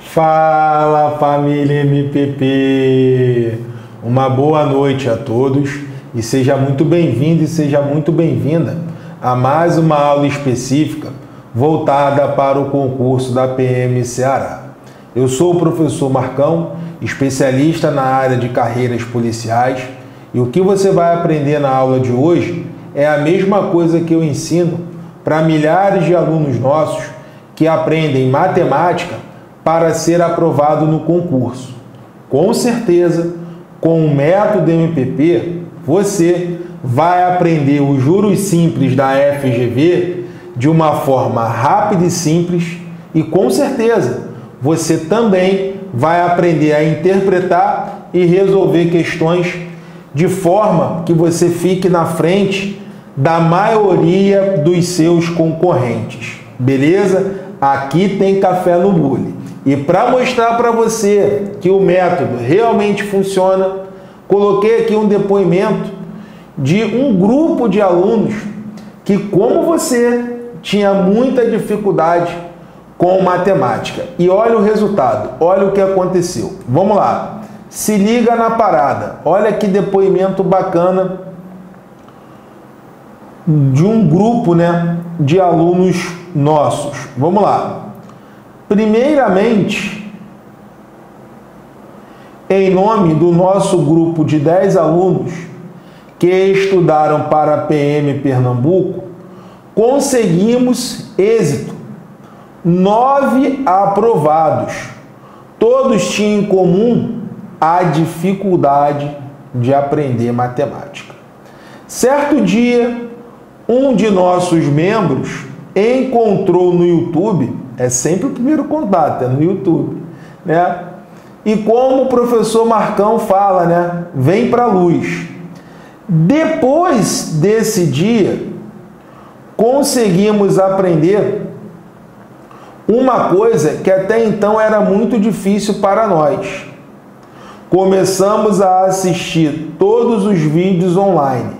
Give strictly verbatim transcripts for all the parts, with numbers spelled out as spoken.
Fala, família M P P! Uma boa noite a todos e seja muito bem-vindo e seja muito bem-vinda a mais uma aula específica voltada para o concurso da P M Ceará. Eu sou o professor Marcão, especialista na área de carreiras policiais, e o que você vai aprender na aula de hoje é a mesma coisa que eu ensino para milhares de alunos nossos que aprendem matemática para ser aprovado no concurso. Com certeza, com o método M P P, você vai aprender os juros simples da F G V de uma forma rápida e simples e, com certeza, você também vai aprender a interpretar e resolver questões de forma que você fique na frente da maioria dos seus concorrentes. Beleza? Aqui tem café no bule. E para mostrar para você que o método realmente funciona, coloquei aqui um depoimento de um grupo de alunos que, como você, tinha muita dificuldade com matemática. E olha o resultado, olha o que aconteceu. Vamos lá, se liga na parada. Olha que depoimento bacana de um grupo, né, de alunos nossos. Vamos lá. Primeiramente, em nome do nosso grupo de dez alunos que estudaram para a P M Pernambuco, conseguimos êxito. Nove aprovados. Todos tinham em comum a dificuldade de aprender matemática. Certo dia, um de nossos membros encontrou no YouTube, é sempre o primeiro contato, é no YouTube, né? E como o professor Marcão fala, né? Vem para a luz. Depois desse dia, conseguimos aprender uma coisa que até então era muito difícil para nós. Começamos a assistir todos os vídeos online,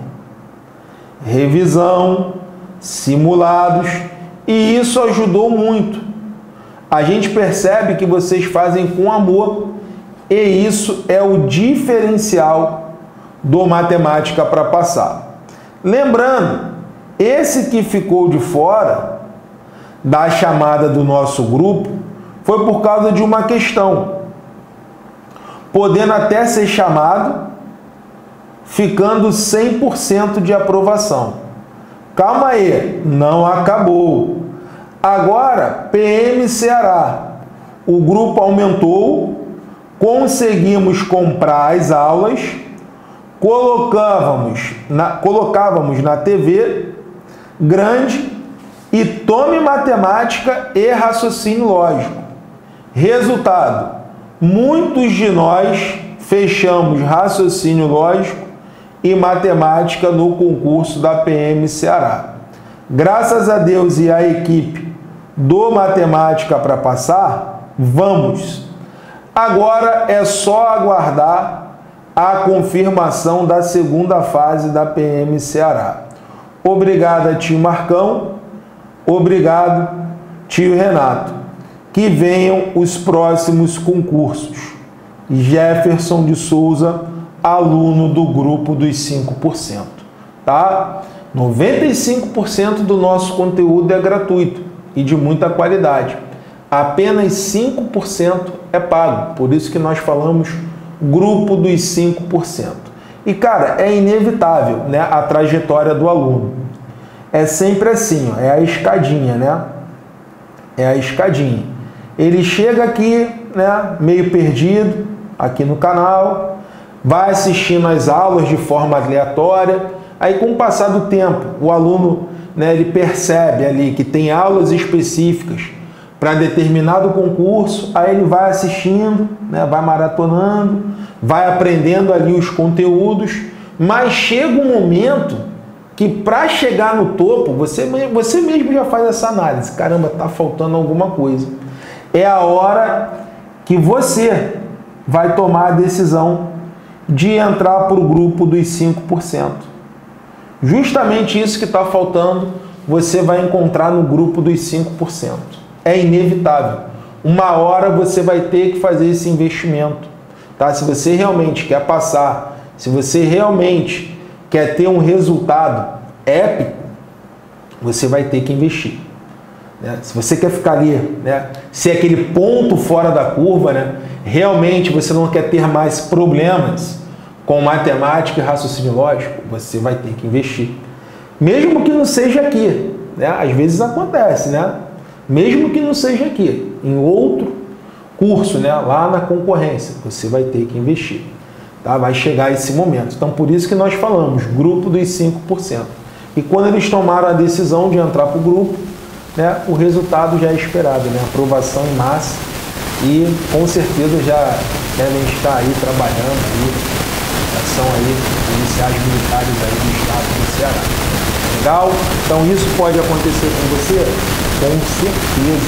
revisão, simulados, e isso ajudou muito. A gente percebe que vocês fazem com amor, e isso é o diferencial do Matemática para Passar. Lembrando, esse que ficou de fora da chamada do nosso grupo foi por causa de uma questão, podendo até ser chamado, ficando cem por cento de aprovação. Calma aí, não acabou. Agora, P M Ceará, o grupo aumentou, conseguimos comprar as aulas, colocávamos na, colocávamos na T V grande e tome matemática e raciocínio lógico. Resultado, muitos de nós fechamos raciocínio lógico e matemática no concurso da P M Ceará. Graças a Deus e à equipe do Matemática para Passar, vamos! Agora é só aguardar a confirmação da segunda fase da P M Ceará. Obrigado, tio Marcão. Obrigado, tio Renato. Que venham os próximos concursos. Jefferson de Souza, aluno do grupo dos cinco por cento. Tá? noventa e cinco por cento do nosso conteúdo é gratuito e de muita qualidade. Apenas cinco por cento é pago. Por isso que nós falamos grupo dos cinco por cento. E, cara, é inevitável, né, a trajetória do aluno. É sempre assim, ó, é a escadinha, né? É a escadinha. Ele chega aqui, né, meio perdido, aqui no canal, vai assistindo as aulas de forma aleatória. Aí, com o passar do tempo, o aluno, né, ele percebe ali que tem aulas específicas para determinado concurso, aí ele vai assistindo, né, vai maratonando, vai aprendendo ali os conteúdos, mas chega um momento que, para chegar no topo, você, você mesmo já faz essa análise. Caramba, tá faltando alguma coisa. É a hora que você vai tomar a decisão de entrar para o grupo dos cinco por cento. Justamente isso que está faltando, você vai encontrar no grupo dos cinco por cento. É inevitável. uma hora você vai ter que fazer esse investimento, tá? Se você realmente quer passar, se você realmente quer ter um resultado épico, você vai ter que investir, né? Se você quer ficar ali, né, ser aquele ponto fora da curva, né, realmente você não quer ter mais problemas com matemática e raciocínio lógico, você vai ter que investir. Mesmo que não seja aqui, né? Às vezes acontece, né? Mesmo que não seja aqui, em outro curso, né, lá na concorrência, você vai ter que investir, tá? Vai chegar esse momento. Então, por isso que nós falamos, grupo dos cinco por cento. E quando eles tomaram a decisão de entrar para o grupo, né, o resultado já é esperado, né? Aprovação em massa, e com certeza já devem estar aí trabalhando, aí, são aí policiais militares aí do estado do Ceará. Legal? Então isso pode acontecer com você? Com certeza.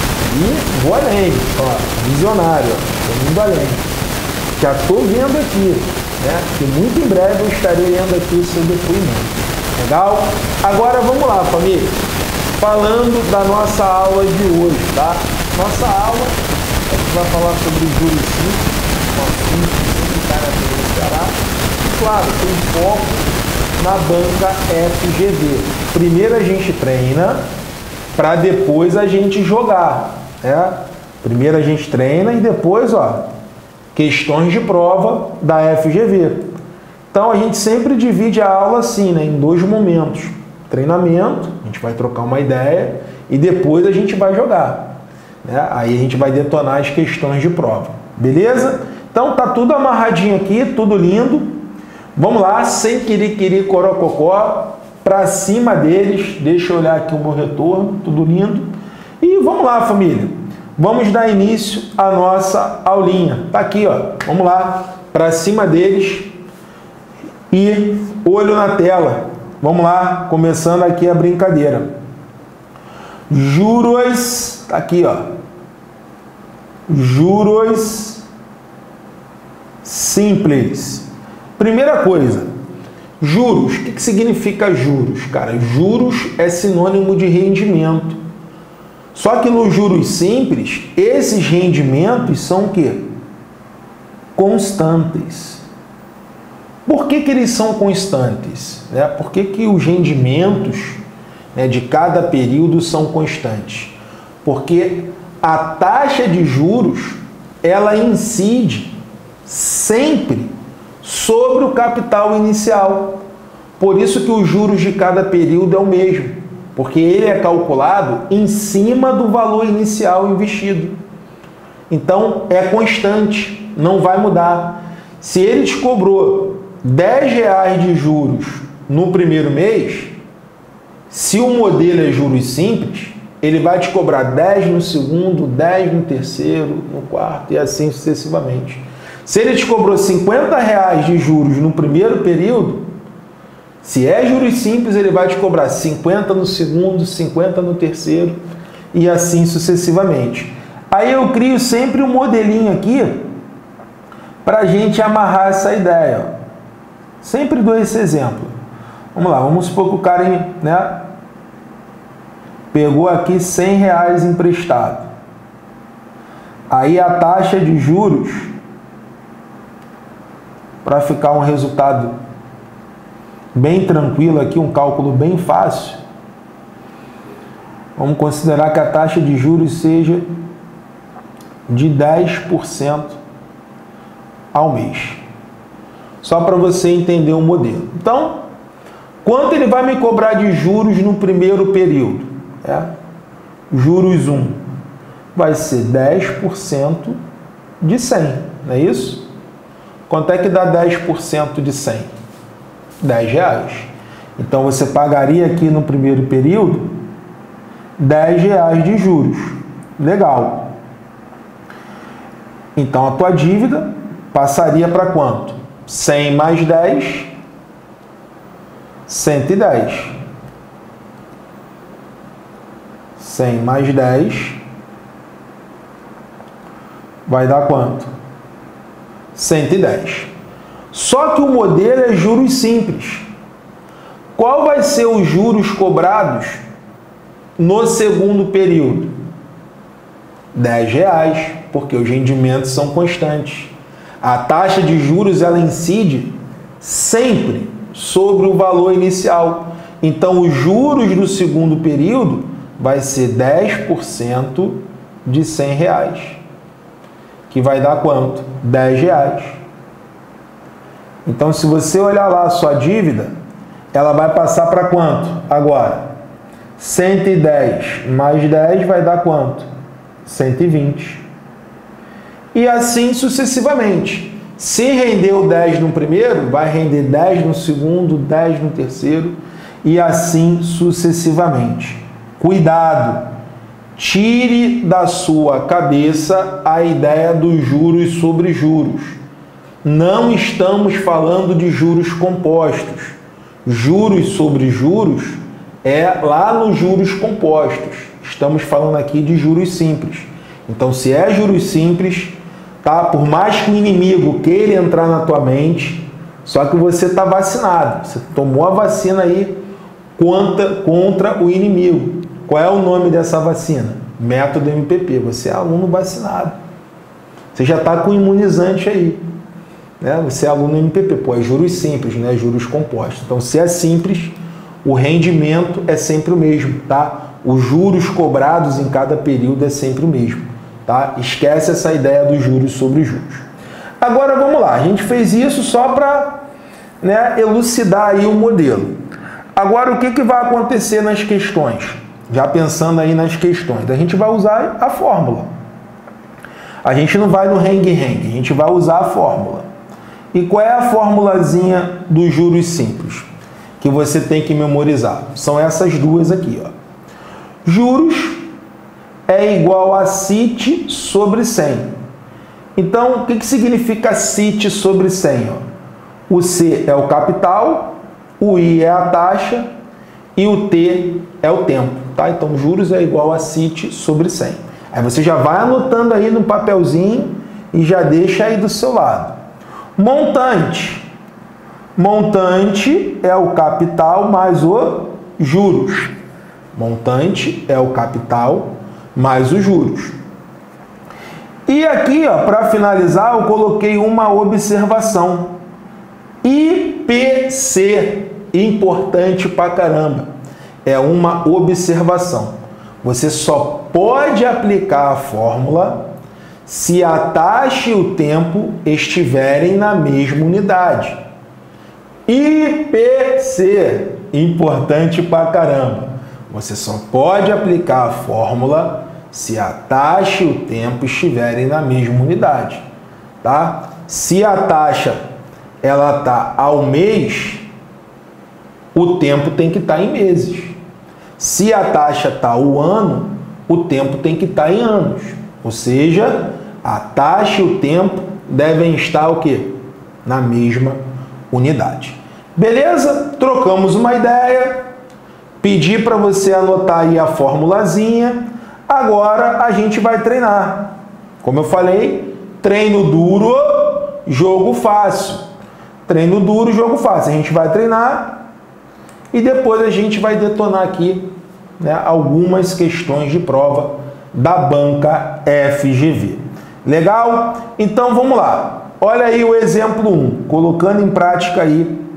E vou além, ó, visionário, ó, tô indo além. Já estou vendo aqui, né, que muito em breve eu estarei lendo aqui o seu depoimento. Legal? Agora vamos lá, família. Falando da nossa aula de hoje, tá? Nossa aula, a gente vai falar sobre os juros simples, cinco cara do Ceará. E claro, tem foco na banca F G V. Primeiro a gente treina para depois a gente jogar, né? Primeiro a gente treina e depois, ó, questões de prova da F G V. Então a gente sempre divide a aula assim, né, em dois momentos. Treinamento, a gente vai trocar uma ideia e depois a gente vai jogar, né? Aí a gente vai detonar as questões de prova. Beleza? Então tá tudo amarradinho aqui, tudo lindo. Vamos lá, sem querer corococó, para cima deles. Deixa eu olhar aqui o meu retorno, tudo lindo. E vamos lá, família. Vamos dar início à nossa aulinha. Tá aqui, ó. Vamos lá, para cima deles e olho na tela. Vamos lá, começando aqui a brincadeira. Juros, tá aqui, ó. Juros simples. Primeira coisa, juros. O que que significa juros, cara? Juros é sinônimo de rendimento. Só que nos juros simples, esses rendimentos são o quê? Constantes. Por que que eles são constantes? Né? Por que que os rendimentos, né, de cada período são constantes? Porque a taxa de juros, ela incide sempre sobre o capital inicial. Por isso que os juros de cada período é o mesmo, porque ele é calculado em cima do valor inicial investido. Então, é constante, não vai mudar. Se ele te cobrou dez reais de juros no primeiro mês, se o modelo é juros simples, ele vai te cobrar dez no segundo, dez no terceiro, no quarto e assim sucessivamente. Se ele te cobrou cinquenta reais de juros no primeiro período, se é juros simples, ele vai te cobrar cinquenta no segundo, cinquenta no terceiro e assim sucessivamente. Aí eu crio sempre um modelinho aqui para a gente amarrar essa ideia. Ó. Sempre dou esse exemplo. Vamos lá, vamos supor que o cara, né, pegou aqui cem reais emprestado. Aí a taxa de juros, para ficar um resultado bem tranquilo aqui, um cálculo bem fácil, vamos considerar que a taxa de juros seja de dez por cento ao mês. Só para você entender o modelo. Então, quanto ele vai me cobrar de juros no primeiro período? É, juros um vai ser dez por cento de cem, não é isso? Quanto é que dá dez por cento de cem? dez reais. Então, você pagaria aqui no primeiro período dez reais de juros. Legal. Então, a tua dívida passaria para quanto? cem mais dez, cento e dez. cem mais dez vai dar quanto? cento e dez. Só que o modelo é juros simples. Qual vai ser os juros cobrados no segundo período? dez reais, porque os rendimentos são constantes. A taxa de juros ela incide sempre sobre o valor inicial. Então, os juros do segundo período vai ser dez por cento de cem reais, que vai dar quanto? dez reais. Então, se você olhar lá a sua dívida, ela vai passar para quanto? Agora, cento e dez mais dez vai dar quanto? cento e vinte. E assim sucessivamente. Se rendeu dez no primeiro, vai render dez no segundo, dez no terceiro e assim sucessivamente. Cuidado! Tire da sua cabeça a ideia dos juros sobre juros. Não estamos falando de juros compostos. Juros sobre juros é lá nos juros compostos. Estamos falando aqui de juros simples. Então, se é juros simples, tá? Por mais que o inimigo queira entrar na tua mente, só que você está vacinado. Você tomou a vacina aí contra, contra o inimigo. Qual é o nome dessa vacina? Método M P P. Você é aluno vacinado. Você já está com imunizante aí. Né? Você é aluno M P P. Pô, é juros simples, né? Juros compostos. Então, se é simples, o rendimento é sempre o mesmo, tá? Os juros cobrados em cada período é sempre o mesmo, tá? Esquece essa ideia dos juros sobre juros. Agora, vamos lá. A gente fez isso só para, né, elucidar aí o modelo. Agora, o que, que vai acontecer nas questões? Já pensando aí nas questões, a gente vai usar a fórmula. A gente não vai no hang-hang, a gente vai usar a fórmula. E qual é a formulazinha dos juros simples que você tem que memorizar? São essas duas aqui, ó. Juros é igual a C I T sobre cem. Então, o que, que significa C I T sobre cem? Ó? O C é o capital, o I é a taxa e o T é o tempo. Tá? Então, juros é igual a C I T sobre cem. Aí você já vai anotando aí no papelzinho e já deixa aí do seu lado. Montante. Montante é o capital mais o juros. Montante é o capital mais os juros. E aqui, ó, para finalizar, eu coloquei uma observação. I P C, importante pra caramba. É uma observação. Você só pode aplicar a fórmula se a taxa e o tempo estiverem na mesma unidade. I P C, importante pra caramba. Você só pode aplicar a fórmula se a taxa e o tempo estiverem na mesma unidade, tá? Se a taxa ela tá ao mês, o tempo tem que estar em meses. Se a taxa tá ao ano, o tempo tem que estar em anos. Ou seja, a taxa e o tempo devem estar o quê? Na mesma unidade. Beleza? Trocamos uma ideia. Pedi para você anotar aí a formulazinha. Agora a gente vai treinar. Como eu falei, treino duro, jogo fácil. Treino duro, jogo fácil. A gente vai treinar e depois a gente vai detonar aqui, né, algumas questões de prova da banca F G V. Legal? Então vamos lá. Olha aí o exemplo um, colocando em prática aí,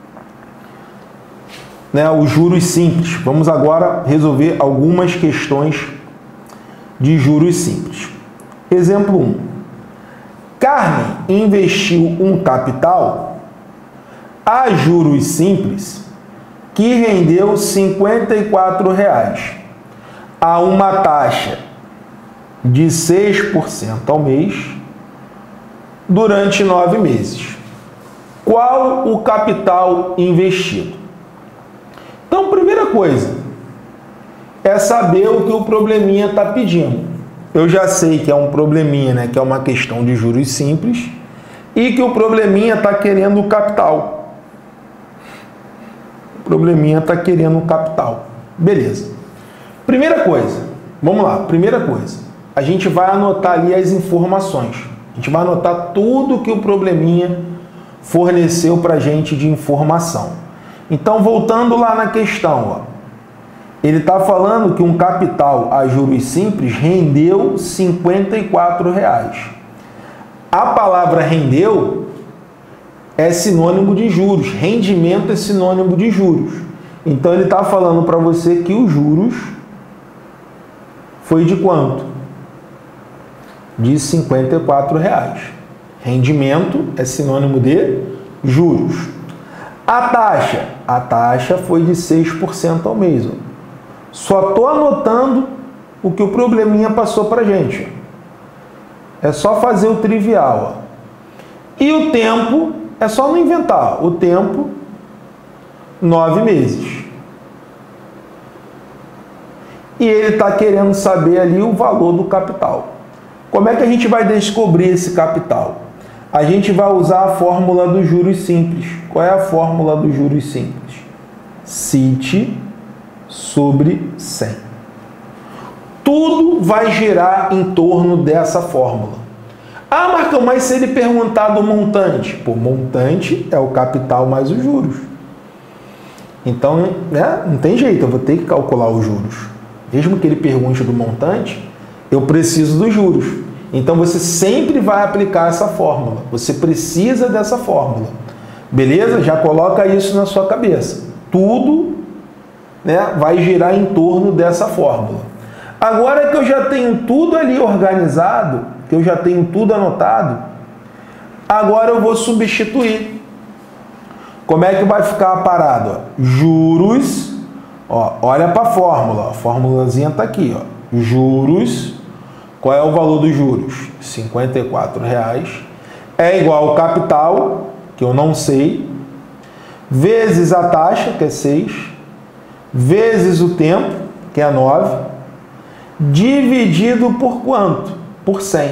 né, os juros simples. Vamos agora resolver algumas questões de juros simples. Exemplo um. Carmen investiu um capital a juros simples que rendeu cinquenta e quatro reais a uma taxa de seis por cento ao mês durante nove meses. Qual o capital investido? Então, primeira coisa é saber o que o probleminha está pedindo. Eu já sei que é um probleminha, né, que é uma questão de juros simples e que o probleminha está querendo o capital. O probleminha está querendo o capital. Beleza. Primeira coisa, vamos lá, primeira coisa, a gente vai anotar ali as informações. A gente vai anotar tudo que o probleminha forneceu para a gente de informação. Então, voltando lá na questão, ó, Ele está falando que um capital a juros simples rendeu cinquenta e quatro reais. A palavra rendeu é sinônimo de juros. Rendimento é sinônimo de juros. Então, ele está falando para você que os juros foi de quanto? De cinquenta e quatro reais. Rendimento é sinônimo de juros. A taxa? A taxa foi de seis por cento ao mês. Só estou anotando o que o probleminha passou para a gente. É só fazer o trivial. Ó. E o tempo, é só não inventar. O tempo, nove meses. E ele está querendo saber ali o valor do capital. Como é que a gente vai descobrir esse capital? A gente vai usar a fórmula dos juros simples. Qual é a fórmula dos juros simples? C I T sobre cem. Tudo vai girar em torno dessa fórmula. Ah, Marcão, mas se ele perguntar do montante? Pô, montante é o capital mais os juros. Então, né, não tem jeito, eu vou ter que calcular os juros. Mesmo que ele pergunte do montante, eu preciso dos juros. Então, você sempre vai aplicar essa fórmula. Você precisa dessa fórmula. Beleza? Já coloca isso na sua cabeça. Tudo, né, vai girar em torno dessa fórmula. Agora que eu já tenho tudo ali organizado, que eu já tenho tudo anotado, agora eu vou substituir. Como é que vai ficar a parada? Ó, juros, ó, olha para a fórmula, ó, a formulazinha está aqui, ó, juros, qual é o valor dos juros? cinquenta e quatro reais, é igual ao capital, que eu não sei, vezes a taxa, que é seis, vezes o tempo, que é nove, dividido por quanto? Por cem.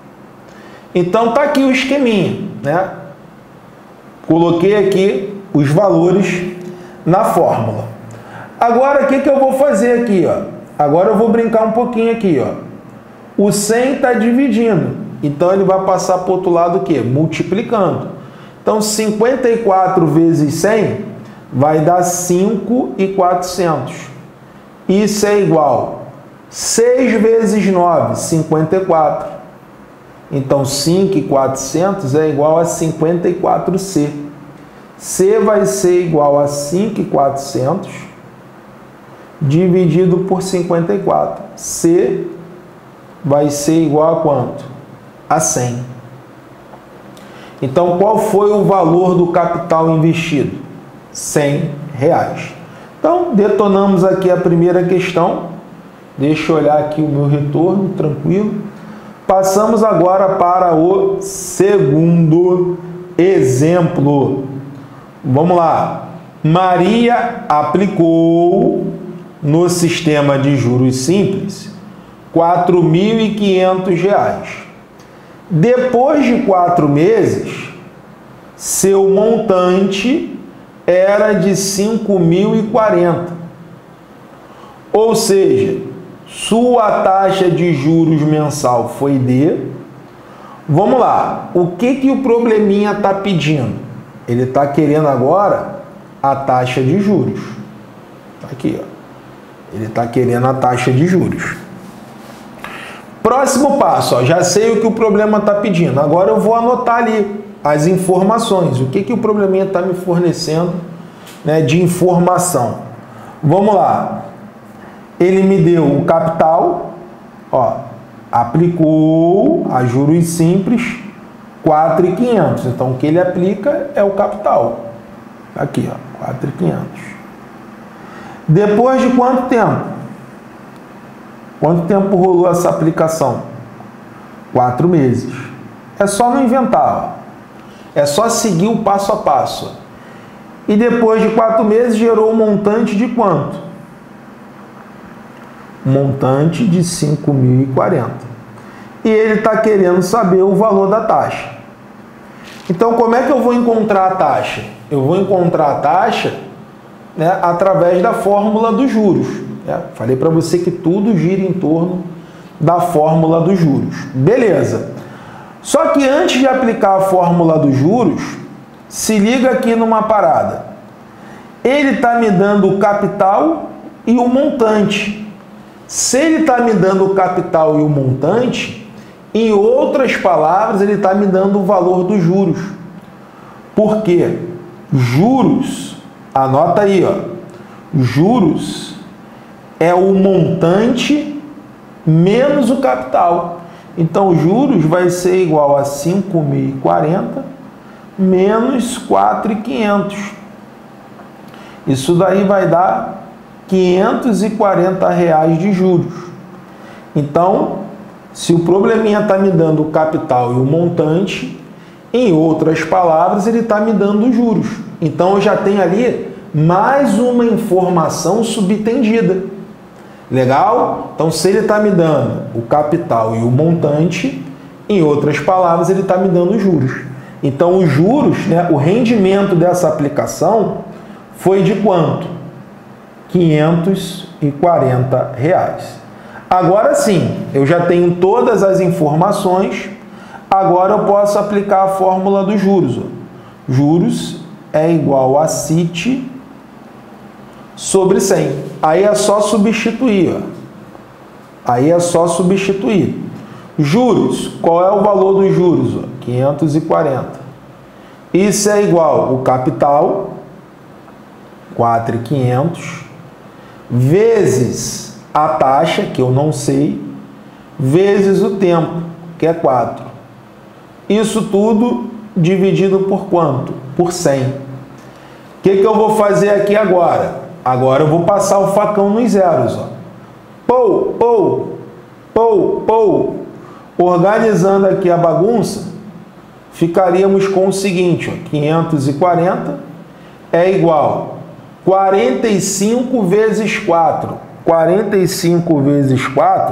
Então, tá aqui o esqueminha, né? Coloquei aqui os valores na fórmula. Agora, o que, que eu vou fazer aqui, ó? Agora eu vou brincar um pouquinho aqui, ó. O cem está dividindo, então ele vai passar para o outro lado o quê? Multiplicando. Então, cinquenta e quatro vezes cem vai dar cinco mil e quatrocentos. Isso é igual a seis vezes nove, cinquenta e quatro. Então, cinco mil e quatrocentos é igual a cinquenta e quatro C. C vai ser igual a cinco mil e quatrocentos dividido por cinquenta e quatro. C vai ser igual a quanto? A cem. Então, qual foi o valor do capital investido? cem reais. Então, detonamos aqui a primeira questão. Deixa eu olhar aqui o meu retorno, tranquilo. Passamos agora para o segundo exemplo. Vamos lá. Maria aplicou no sistema de juros simples quatro mil e quinhentos reais. Depois de quatro meses, seu montante era de cinco mil e quarenta. Ou seja, sua taxa de juros mensal foi de... Vamos lá, o que, que o probleminha está pedindo? Ele está querendo agora a taxa de juros. Aqui, ó. Ele está querendo a taxa de juros. Próximo passo, ó, já sei o que o problema está pedindo. Agora eu vou anotar ali as informações. O que, que o probleminha está me fornecendo, né, de informação. Vamos lá. Ele me deu o capital, ó, aplicou a juros simples quatro mil e quinhentos. Então, o que ele aplica é o capital. Aqui, ó, quatro mil e quinhentos. Depois de quanto tempo? Quanto tempo rolou essa aplicação? Quatro meses. É só não inventar, ó. É só seguir o passo a passo. E depois de quatro meses gerou um montante de quanto? Montante de cinco mil e quarenta. E ele está querendo saber o valor da taxa. Então, como é que eu vou encontrar a taxa? Eu vou encontrar a taxa, né, através da fórmula dos juros. Né? Falei para você que tudo gira em torno da fórmula dos juros. Beleza. Só que antes de aplicar a fórmula dos juros, se liga aqui numa parada. Ele está me dando o capital e o montante. Se ele está me dando o capital e o montante, em outras palavras, ele está me dando o valor dos juros. Por quê? Juros, anota aí, ó, juros é o montante menos o capital. Então, juros vai ser igual a cinco mil e quarenta menos quatro mil e quinhentos. Isso daí vai dar quinhentos e quarenta reais de juros. Então, se o probleminha está me dando o capital e o montante, em outras palavras, ele está me dando os juros. Então, eu já tenho ali mais uma informação subtendida. Legal? Então, se ele está me dando o capital e o montante, em outras palavras, ele está me dando os juros. Então, os juros, né, o rendimento dessa aplicação foi de quanto? quinhentos e quarenta reais. Agora sim, eu já tenho todas as informações, agora eu posso aplicar a fórmula dos juros. Juros é igual a C I T sobre cem. Aí é só substituir. Ó. Aí é só substituir. Juros, qual é o valor dos juros? Ó? quinhentos e quarenta. Isso é igual o capital, quatro mil e quinhentos, vezes a taxa, que eu não sei, vezes o tempo, que é quatro. Isso tudo dividido por quanto? Por cem. O que, que eu vou fazer aqui agora? Agora eu vou passar o facão nos zeros. Ó. Pou, pou, pou, pou. Organizando aqui a bagunça, ficaríamos com o seguinte, ó, quinhentos e quarenta é igual a quarenta e cinco vezes quatro. quarenta e cinco vezes quatro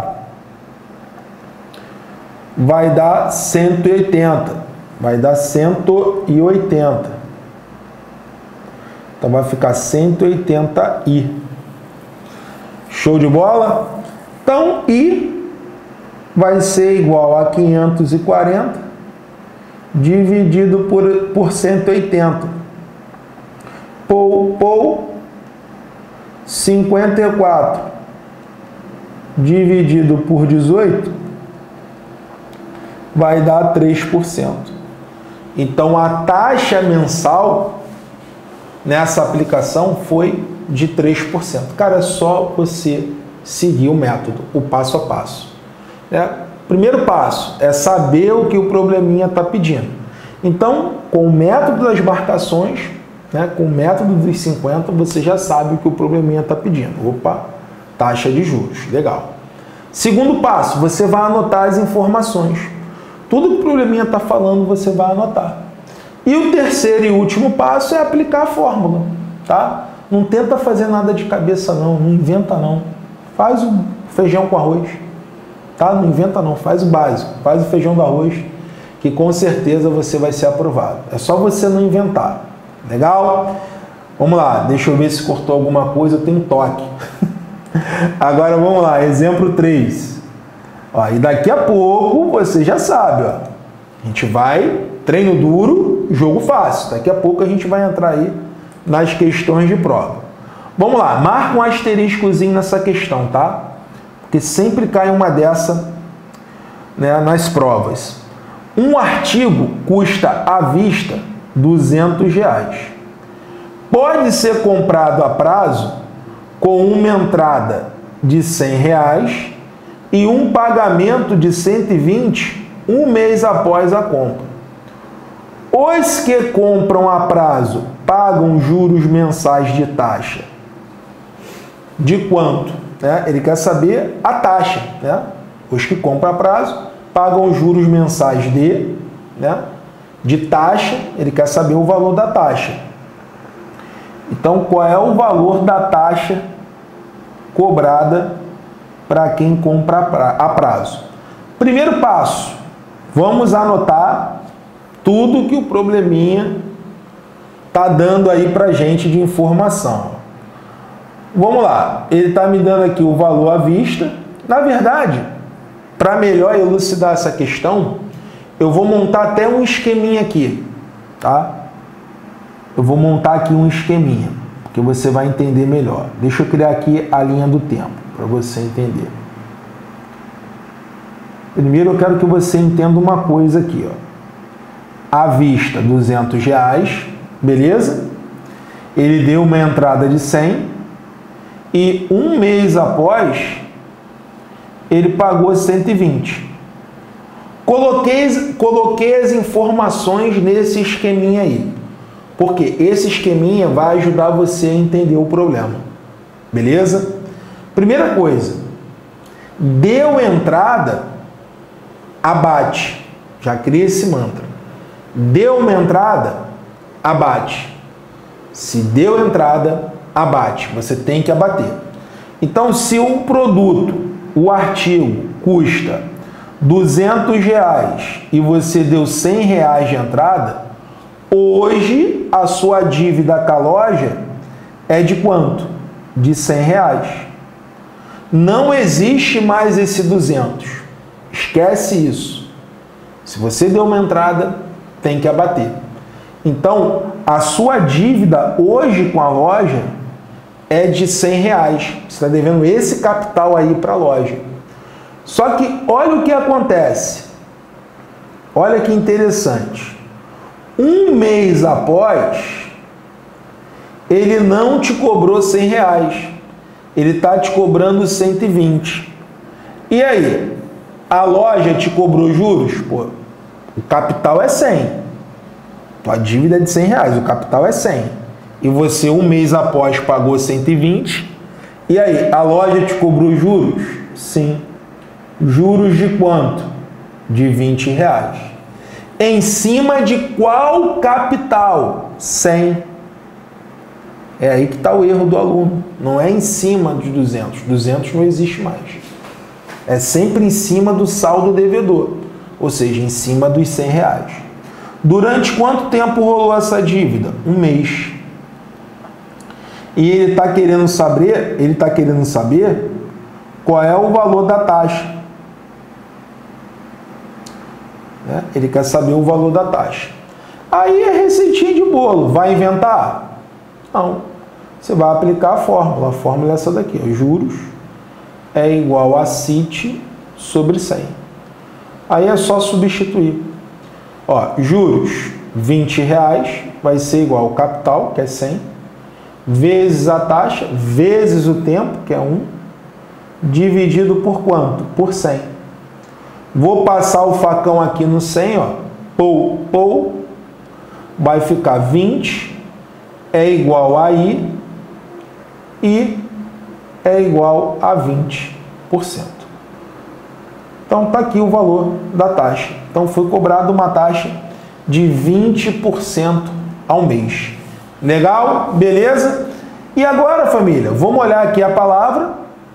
vai dar cento e oitenta. Vai dar cento e oitenta. Então vai ficar cento e oitenta i. Show de bola? Então, i vai ser igual a quinhentos e quarenta dividido por, por cento e oitenta. Pou, pou, cinquenta e quatro dividido por dezoito vai dar três por cento. Então, a taxa mensal nessa aplicação foi de três por cento. Cara, é só você seguir o método, o passo a passo. Né? Primeiro passo é saber o que o probleminha está pedindo. Então, com o método das marcações, né, com o método dos cinquenta, você já sabe o que o probleminha está pedindo. Opa, taxa de juros, legal. Segundo passo, você vai anotar as informações. Tudo que o probleminha está falando, você vai anotar. E o terceiro e último passo é aplicar a fórmula, tá? Não tenta fazer nada de cabeça não, não inventa não. Faz o feijão com arroz, tá? Não inventa não, faz o básico, faz o feijão do arroz, que com certeza você vai ser aprovado. É só você não inventar, legal? Vamos lá, deixa eu ver se cortou alguma coisa, eu tenho toque. Agora vamos lá, exemplo três. Ó, e daqui a pouco você já sabe, ó. A gente vai, treino duro, jogo fácil. Daqui a pouco a gente vai entrar aí nas questões de prova. Vamos lá, marca um asteriscozinho nessa questão, tá? Porque sempre cai uma dessa, né, nas provas. Um artigo custa à vista duzentos reais. Pode ser comprado a prazo com uma entrada de cem reais e um pagamento de cento e vinte um mês após a compra. Os que compram a prazo pagam juros mensais de taxa. De quanto? Né? Ele quer saber a taxa. Né? Os que compram a prazo pagam juros mensais de, né, de taxa. Ele quer saber o valor da taxa. Então, qual é o valor da taxa cobrada para quem compra a prazo? Primeiro passo, vamos anotar tudo que o probleminha está dando aí para a gente de informação. Vamos lá, ele está me dando aqui o valor à vista. Na verdade, para melhor elucidar essa questão, eu vou montar até um esqueminha aqui, tá? Eu vou montar aqui um esqueminha, porque você vai entender melhor. Deixa eu criar aqui a linha do tempo, para você entender. Primeiro eu quero que você entenda uma coisa aqui, ó. À vista, duzentos reais, beleza? Ele deu uma entrada de cem e um mês após, ele pagou cento e vinte. Coloquei, coloquei as informações nesse esqueminha aí, porque esse esqueminha vai ajudar você a entender o problema, beleza? Primeira coisa, deu entrada, abate. Já cria esse mantra. Deu uma entrada, abate. Se deu entrada, abate. Você tem que abater. Então, se o produto, o artigo, custa duzentos reais e você deu cem reais de entrada, hoje a sua dívida com a loja é de quanto? De cem reais. Não existe mais esse duzentos. Esquece isso. Se você deu uma entrada, tem que abater. Então, a sua dívida hoje com a loja é de cem reais. Você está devendo esse capital aí para a loja. Só que olha o que acontece. Olha que interessante. Um mês após, ele não te cobrou cem reais. Ele está te cobrando cento e vinte. E aí? A loja te cobrou juros? Pô, o capital é cem. Tua dívida é de cem reais, o capital é cem. E você, um mês após, pagou cento e vinte. E aí, a loja te cobrou juros? Sim. Juros de quanto? De vinte reais. Em cima de qual capital? cem. É aí que está o erro do aluno. Não é em cima de duzentos. duzentos não existe mais. É sempre em cima do saldo devedor. Ou seja, em cima dos cem reais. Durante quanto tempo rolou essa dívida? Um mês. E ele está querendo saber, ele está querendo saber qual é o valor da taxa. Né? Ele quer saber o valor da taxa. Aí é receitinha de bolo. Vai inventar? Não. Você vai aplicar a fórmula. A fórmula é essa daqui. Ó. Juros é igual a C I T sobre cem. Aí é só substituir. Ó, juros, vinte reais, vai ser igual ao capital, que é cem, vezes a taxa, vezes o tempo, que é um, dividido por quanto? Por cem. Vou passar o facão aqui no cem, ó. Pou, pou, vai ficar vinte, é igual a I, e é igual a vinte por cento. Então, está aqui o valor da taxa. Então, foi cobrado uma taxa de vinte por cento ao mês. Legal? Beleza? E agora, família, vamos olhar aqui a palavra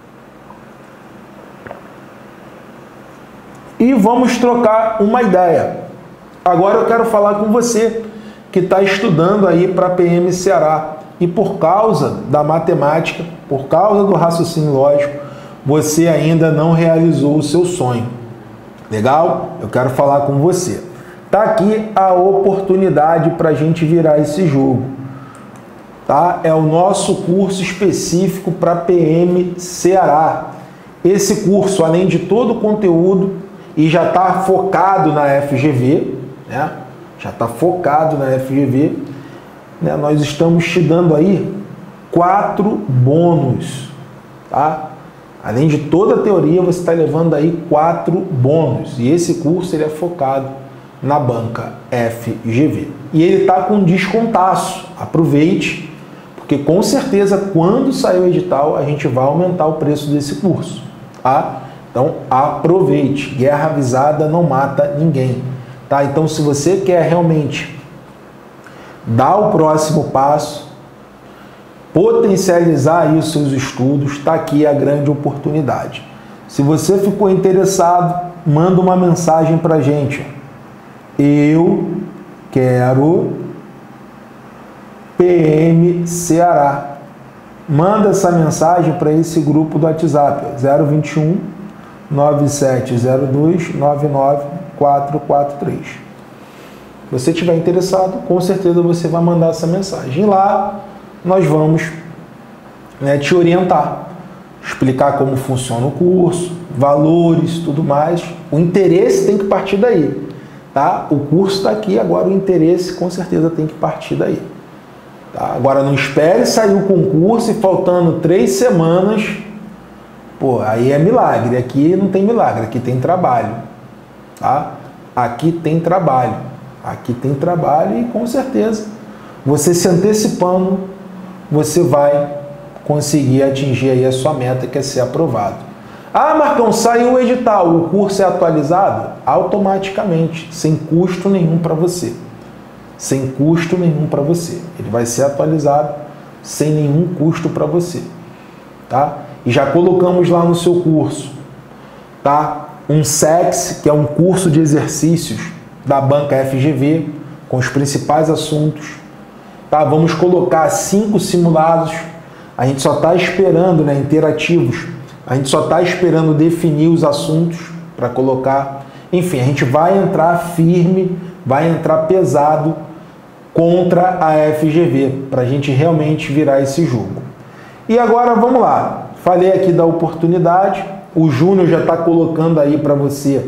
e vamos trocar uma ideia. Agora eu quero falar com você que está estudando aí para P M Ceará e por causa da matemática, por causa do raciocínio lógico, você ainda não realizou o seu sonho. Legal? Eu quero falar com você. Tá aqui a oportunidade para a gente virar esse jogo. Tá? É o nosso curso específico para P M Ceará. Esse curso, além de todo o conteúdo, e já está focado na F G V, né? Já está focado na F G V, né? Nós estamos te dando aí quatro bônus, tá? Além de toda a teoria, você está levando aí quatro bônus. E esse curso ele é focado na banca F G V. E ele está com descontaço. Aproveite, porque com certeza quando sair o edital, a gente vai aumentar o preço desse curso. Tá? Então aproveite. Guerra avisada não mata ninguém. Tá? Então se você quer realmente dar o próximo passo, potencializar aí os seus estudos, está aqui a grande oportunidade. Se você ficou interessado, manda uma mensagem para a gente. Eu quero P M Ceará. Manda essa mensagem para esse grupo do WhatsApp, zero vinte e um, nove sete zero dois, nove nove quatro quatro três. Se você estiver interessado, com certeza você vai mandar essa mensagem. Lá nós vamos, né, te orientar, explicar como funciona o curso, valores, tudo mais. O interesse tem que partir daí, tá? O curso está aqui, agora o interesse com certeza tem que partir daí. Tá? Agora não espere sair o concurso e faltando três semanas, pô, aí é milagre. Aqui não tem milagre, aqui tem trabalho, tá? Aqui tem trabalho, aqui tem trabalho e com certeza você se antecipando, você vai conseguir atingir aí a sua meta, que é ser aprovado. Ah, Marcão, saiu o edital, o curso é atualizado? Automaticamente, sem custo nenhum para você. Sem custo nenhum para você. Ele vai ser atualizado sem nenhum custo para você, tá? E já colocamos lá no seu curso, tá? Um S E X, que é um curso de exercícios da banca F G V, com os principais assuntos, tá? Vamos colocar cinco simulados. A gente só está esperando, né, interativos. A gente só está esperando definir os assuntos para colocar. Enfim, a gente vai entrar firme, vai entrar pesado contra a F G V, para a gente realmente virar esse jogo. E agora vamos lá. Falei aqui da oportunidade. O Júnior já está colocando aí para você,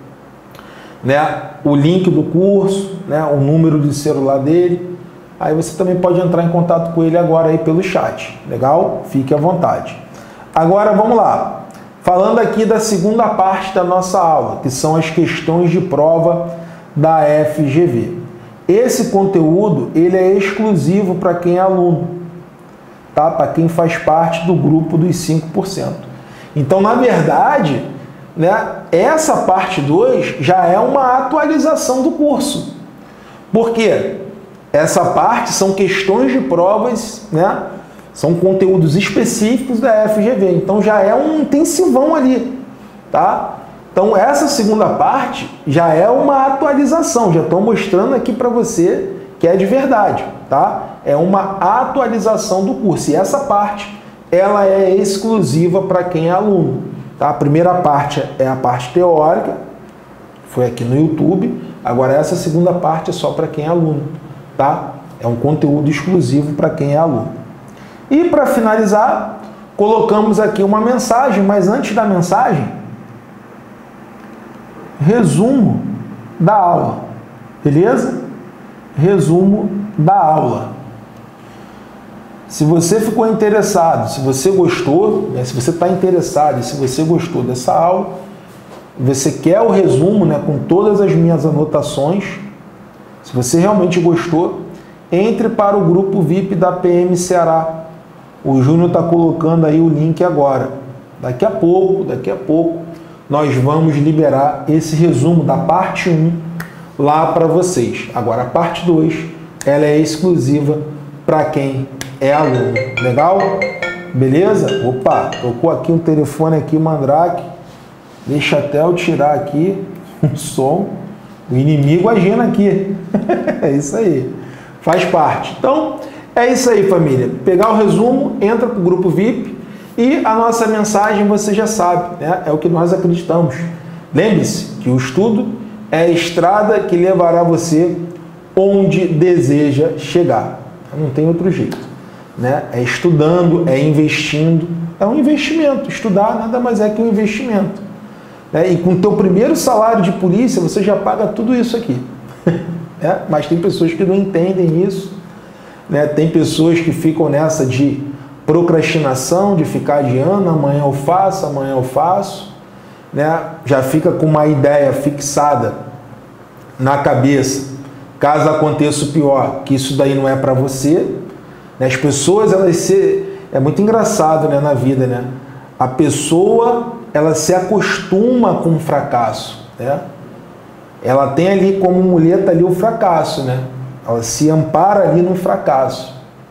né, o link do curso, né, o número de celular dele. Aí você também pode entrar em contato com ele agora aí pelo chat. Legal? Fique à vontade. Agora vamos lá. Falando aqui da segunda parte da nossa aula, que são as questões de prova da F G V. Esse conteúdo ele é exclusivo para quem é aluno, tá? Para quem faz parte do grupo dos cinco por cento. Então, na verdade, né, essa parte dois já é uma atualização do curso. Por quê? Essa parte são questões de provas, né? São conteúdos específicos da F G V. Então já é um intensivão ali, tá? Então essa segunda parte já é uma atualização. Já estou mostrando aqui para você que é de verdade, tá? É uma atualização do curso. E essa parte, ela é exclusiva para quem é aluno, tá? A primeira parte é a parte teórica, foi aqui no YouTube. Agora essa segunda parte é só para quem é aluno, tá? É um conteúdo exclusivo para quem é aluno. E para finalizar, colocamos aqui uma mensagem, mas antes da mensagem, resumo da aula, beleza? Resumo da aula. Se você ficou interessado, se você gostou, né, se você está interessado e se você gostou dessa aula, você quer o resumo, né, com todas as minhas anotações, se você realmente gostou, entre para o grupo V I P da P M Ceará. O Júnior está colocando aí o link agora. Daqui a pouco, daqui a pouco, nós vamos liberar esse resumo da parte um lá para vocês. Agora a parte dois, ela é exclusiva para quem é aluno. Legal? Beleza? Opa, tocou aqui um telefone aqui, Mandrake. Deixa até eu tirar aqui o som. O inimigo agindo aqui. É isso aí. Faz parte. Então, é isso aí, família. Pegar o resumo, entra para o grupo V I P e a nossa mensagem você já sabe, né? É o que nós acreditamos. Lembre-se que o estudo é a estrada que levará você onde deseja chegar. Não tem outro jeito, né? É estudando, é investindo. É um investimento. Estudar nada mais é que um investimento. Né? E com o teu primeiro salário de polícia, você já paga tudo isso aqui. É? Mas tem pessoas que não entendem isso. Né? Tem pessoas que ficam nessa de procrastinação, de ficar adiando, amanhã eu faço, amanhã eu faço, né? Já fica com uma ideia fixada na cabeça, caso aconteça o pior, que isso daí não é para você. Né? As pessoas, elas se... é muito engraçado, né, na vida, né? A pessoa, ela se acostuma com o fracasso, né? Ela tem ali como muleta ali o fracasso, né? Ela se ampara ali no fracasso.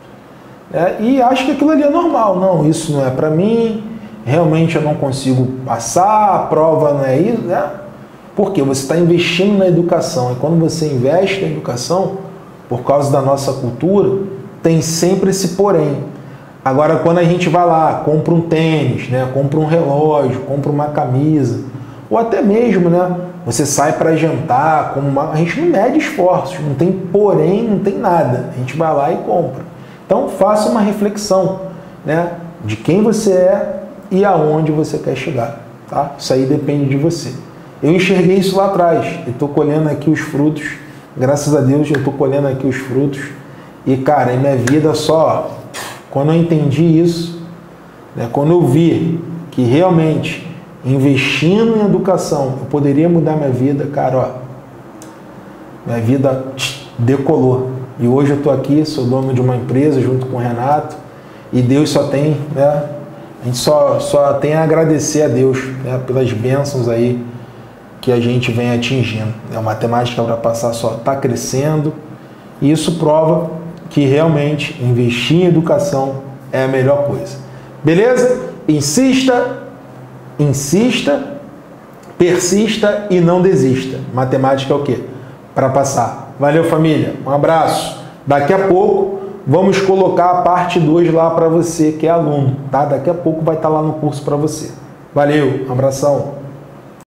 É, e acha que aquilo ali é normal. Não, isso não é para mim, realmente eu não consigo passar, a prova não é isso, né? Porque você está investindo na educação. E quando você investe na educação, por causa da nossa cultura, tem sempre esse porém. Agora, quando a gente vai lá, compra um tênis, né? Compra um relógio, compra uma camisa, ou até mesmo, né? Você sai para jantar, como uma... a gente não mede esforços, não tem porém, não tem nada. A gente vai lá e compra. Então, faça uma reflexão, né, de quem você é e aonde você quer chegar, tá? Isso aí depende de você. Eu enxerguei isso lá atrás e estou colhendo aqui os frutos, graças a Deus eu estou colhendo aqui os frutos e, cara, em minha vida só, quando eu entendi isso, né, quando eu vi que realmente investindo em educação eu poderia mudar minha vida, cara, ó, minha vida decolou. E hoje eu estou aqui, sou dono de uma empresa junto com o Renato e Deus só tem, né, a gente só, só tem a agradecer a Deus, né, pelas bênçãos aí que a gente vem atingindo. A matemática para passar só está crescendo e isso prova que realmente investir em educação é a melhor coisa. Beleza? Insista, insista, persista e não desista. Matemática é o quê? Para passar. Valeu, família. Um abraço. Daqui a pouco vamos colocar a parte dois lá para você que é aluno, tá? Daqui a pouco vai estar lá no curso para você. Valeu, um abração.